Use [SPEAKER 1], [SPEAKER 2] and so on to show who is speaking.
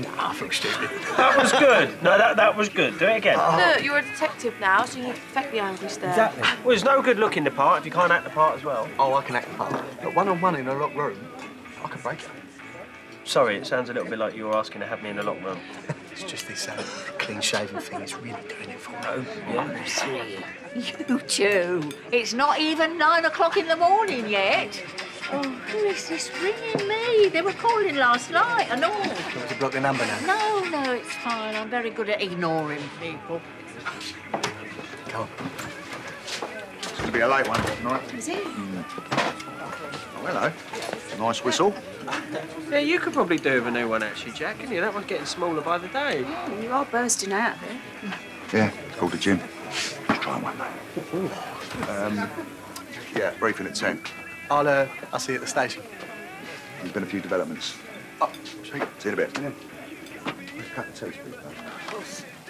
[SPEAKER 1] Nah, I feel stupid.
[SPEAKER 2] That was good. No, that was good. Do it again.
[SPEAKER 3] Look, you're a detective now, so you need to perfect the angry stare.
[SPEAKER 2] Exactly. Well, it's no good looking the part if you can't act the part as well.
[SPEAKER 1] Oh, I can act the part. But one-on-one in a locked room, I can break it.
[SPEAKER 2] Sorry, it sounds a little bit like you were asking to have me in the locked room.
[SPEAKER 1] It's just this clean-shaven thing is really doing it for me.
[SPEAKER 2] Yeah.
[SPEAKER 4] You two, it's not even 9 o'clock in the morning yet. Oh, who is this ringing me? They were calling last night and all.
[SPEAKER 1] Do you want to block the number now?
[SPEAKER 4] No, it's fine. I'm very good at ignoring people.
[SPEAKER 1] Come on.
[SPEAKER 5] It's going to be a late one tonight.
[SPEAKER 3] Is it?
[SPEAKER 5] Oh, hello. Nice whistle.
[SPEAKER 2] Yeah, you could probably do with a new one, actually, Jack, couldn't you? That one's getting smaller by the day.
[SPEAKER 3] Oh, you are bursting out there.
[SPEAKER 5] Yeah, it's called the gym. Just try one, mate. Yeah, briefing at 10.
[SPEAKER 1] I'll see you at the station.
[SPEAKER 5] There's been a few developments.
[SPEAKER 1] Oh, sweet.
[SPEAKER 5] See you in a bit. Yeah. Cut the tea, please.